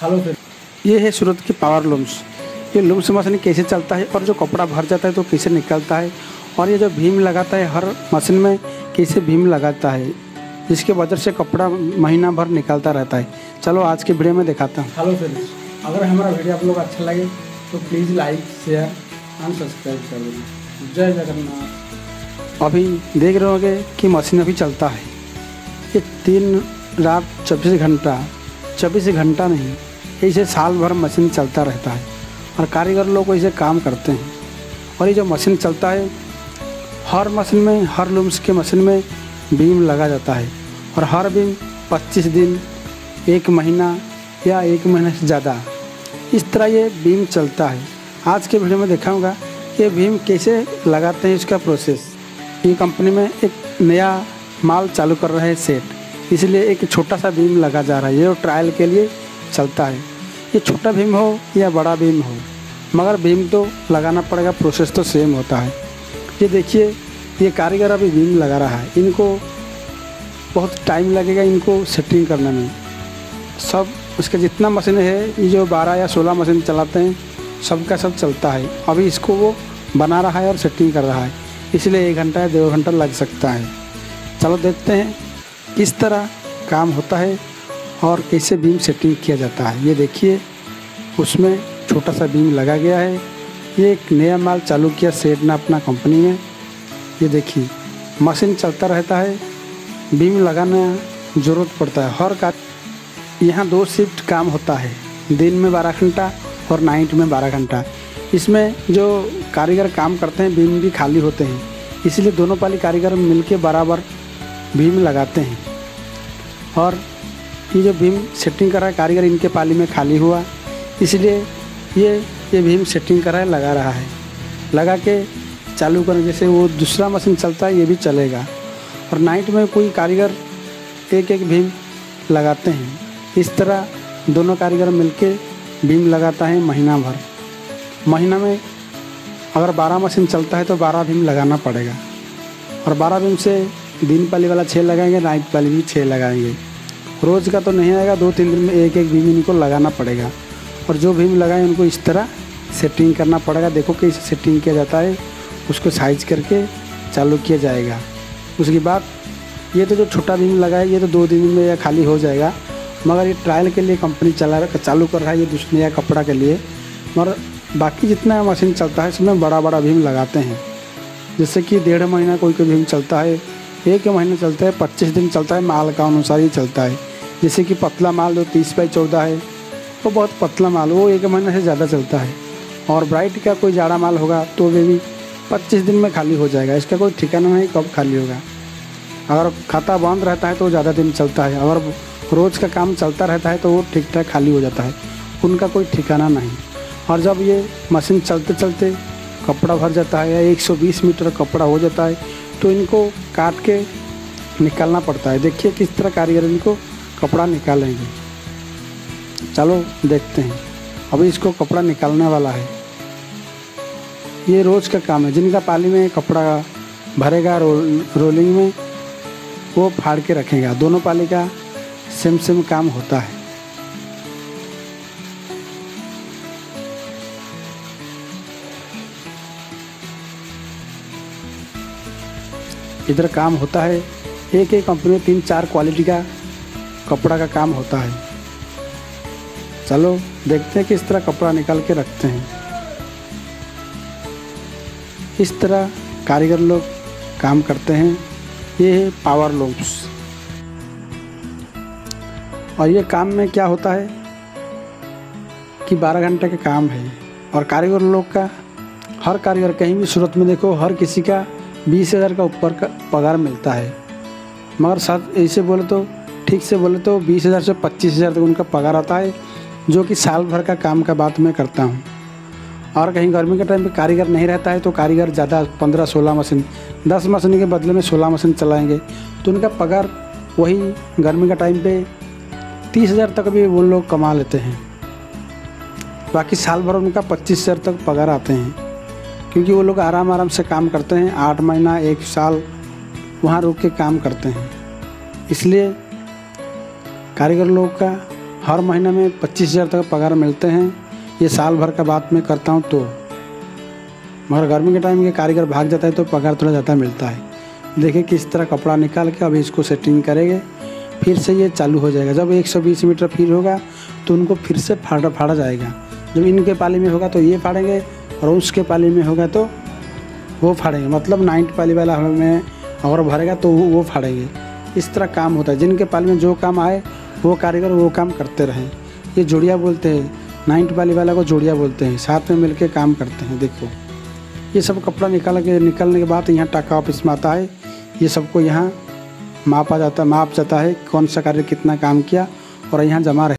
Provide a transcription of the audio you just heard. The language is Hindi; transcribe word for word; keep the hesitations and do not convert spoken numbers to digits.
हेलो सर, ये है सूरत की पावर लूम्स। ये लूम्स मशीन कैसे चलता है और जो कपड़ा भर जाता है तो कैसे निकलता है, और ये जो भीम लगाता है हर मशीन में कैसे भीम लगाता है, जिसके वजह से कपड़ा महीना भर निकलता रहता है। चलो आज के वीडियो में दिखाता हूँ। हेलो फ्रेंड्स, अगर हमारा वीडियो आप लोग अच्छा लगे तो please like share and subscribe कर देना। जय जगन्नाथ। अभी देख रहे होंगे कि मशीन अभी चलता है। ये तीन रात चौबीस घंटा चौबीस घंटा नहीं, ऐसे साल भर मशीन चलता रहता है और कारीगर लोग ऐसे काम करते हैं। और ये जो मशीन चलता है, हर मशीन में, हर लूम्स के मशीन में बीम लगा जाता है और हर बीम पच्चीस दिन, एक महीना या एक महीने से ज़्यादा, इस तरह ये बीम चलता है। आज के वीडियो में दिखाऊंगा कि बीम कैसे लगाते हैं, इसका प्रोसेस। ये कंपनी में एक नया माल चालू कर रहा है सेट, इसलिए एक छोटा सा बीम लगा जा रहा है। ये ट्रायल के लिए चलता है। ये छोटा भीम हो या बड़ा भीम हो, मगर भीम तो लगाना पड़ेगा, प्रोसेस तो सेम होता है। ये देखिए, ये कारीगर अभी भीम लगा रहा है। इनको बहुत टाइम लगेगा इनको सेटिंग करने में। सब उसके जितना मशीन है, ये जो बारह या सोलह मशीन चलाते हैं, सबका सब चलता है। अभी इसको वो बना रहा है और सेटिंग कर रहा है, इसलिए एक घंटा या डेढ़ घंटा लग सकता है। चलो देखते हैं किस तरह काम होता है और कैसे बीम सेटिंग किया जाता है। ये देखिए, उसमें छोटा सा बीम लगा गया है। ये एक नया माल चालू किया सेट ने अपना कंपनी में। ये देखिए, मशीन चलता रहता है, बीम लगाना ज़रूरत पड़ता है हर का। यहाँ दो शिफ्ट काम होता है, दिन में बारह घंटा और नाइट में बारह घंटा। इसमें जो कारीगर काम करते हैं, बीम भी खाली होते हैं, इसलिए दोनों पाली कारीगर मिलके बराबर भीम लगाते हैं। और ये जो भीम सेटिंग कर रहा है कारीगर, इनके पाली में खाली हुआ, इसलिए ये ये भीम सेटिंग कर रहा है, लगा रहा है। लगा के चालू करें, जैसे वो दूसरा मशीन चलता है ये भी चलेगा। और नाइट में कोई कारीगर एक एक भीम लगाते हैं। इस तरह दोनों कारीगर मिलके भीम लगाता है महीना भर। महीना में अगर बारह मशीन चलता है तो बारह भीम लगाना पड़ेगा। और बारह भीम से दिन पाली वाला छः लगाएंगे, नाइट पाली भी छः लगाएंगे। रोज़ का तो नहीं आएगा, दो तीन दिन में एक एक भीम इनको लगाना पड़ेगा। और जो भीम लगाए उनको इस तरह सेटिंग करना पड़ेगा। देखो कैसे सेटिंग किया जाता है, उसको साइज करके चालू किया जाएगा। उसके बाद ये तो जो छोटा भीम लगाए, ये तो दो दिन में या खाली हो जाएगा, मगर ये ट्रायल के लिए कंपनी चला चालू कर रहा है, ये दूसरे नया कपड़ा के लिए। मगर बाकी जितना मशीन चलता है उसमें बड़ा बड़ा भीम लगाते हैं। जैसे कि डेढ़ महीना कोई कोई भीम चलता है, एक महीना चलता है, पच्चीस दिन चलता है, माल का अनुसार ही चलता है। जैसे कि पतला माल जो तीस बाई चौदह है, वो बहुत पतला माल, वो एक महीने से ज़्यादा चलता है। और ब्राइट का कोई जाड़ा माल होगा तो वे भी पच्चीस दिन में खाली हो जाएगा। इसका कोई ठिकाना नहीं कब खाली होगा। अगर खाता बंद रहता है तो ज़्यादा दिन चलता है, अगर रोज़ का काम चलता रहता है तो वो ठीक ठाक खाली हो जाता है, उनका कोई ठिकाना नहीं। और जब ये मशीन चलते चलते कपड़ा भर जाता है या एक सौ बीस मीटर कपड़ा हो जाता है, तो इनको काट के निकालना पड़ता है। देखिए किस तरह कारीगर इनको कपड़ा निकालेंगे। चलो देखते हैं। अभी इसको कपड़ा निकालने वाला है। ये रोज़ का काम है। जिनका पाली में कपड़ा भरेगा रो, रोलिंग में, वो फाड़ के रखेगा। दोनों पाली का सेम सेम काम होता है। इधर काम होता है, एक एक कंपनी में तीन चार क्वालिटी का कपड़ा का काम होता है। चलो देखते हैं किस तरह कपड़ा निकाल के रखते हैं। इस तरह कारीगर लोग काम करते हैं। ये है पावर लूम्स। और ये काम में क्या होता है कि बारह घंटे का काम है। और कारीगर लोग का, हर कारीगर कहीं भी सूरत में देखो, हर किसी का बीस हज़ार का ऊपर का पगार मिलता है। मगर साथ ऐसे बोले तो, ठीक से बोले तो बीस हज़ार से पच्चीस हज़ार तक उनका पगार आता है, जो कि साल भर का काम का बात मैं करता हूँ। और कहीं गर्मी के टाइम पे कारीगर नहीं रहता है तो कारीगर ज़्यादा पंद्रह सोलह मशीन, दस मशीन के बदले में सोलह मशीन चलाएँगे, तो उनका पगार वही गर्मी का टाइम पे तीस हज़ार तक भी वो लोग कमा लेते हैं। बाकी साल भर उनका पच्चीस हज़ार तक पगार आते हैं, क्योंकि वो लोग आराम आराम से काम करते हैं। आठ महीना एक साल वहाँ रुक के काम करते हैं, इसलिए कारीगर लोग का हर महीने में पच्चीस हज़ार तक पगार मिलते हैं। ये साल भर का बात मैं करता हूँ तो, मगर गर्मी के टाइम के कारीगर भाग जाता है तो पगार थोड़ा ज़्यादा मिलता है। देखिए किस तरह कपड़ा निकाल के अभी इसको सेटिंग करेंगे, फिर से ये चालू हो जाएगा। जब एक सौ बीस मीटर फिर होगा तो उनको फिर से फाड़ा फाड़ा जाएगा। जब इनके पाली में होगा तो ये फाड़ेंगे और उसके पाली में होगा तो वो फाड़ेंगे। मतलब नाइन्टी पाली वाला हमें अगर भरेगा तो वो फाड़ेंगे। इस तरह काम होता है। जिनके पाली में जो काम आए वो कारीगर वो काम करते रहें। ये जोड़िया बोलते हैं, नाइन्टी पाली वाला को जोड़िया बोलते हैं। साथ में मिलके काम करते हैं। देखो ये सब कपड़ा निकाल के निकलने के बाद यहाँ टाका ऑफिस में आता है। ये सबको यहाँ मापा जाता माप जाता है कौन सा कार्य कितना काम किया और यहाँ जमा रहे।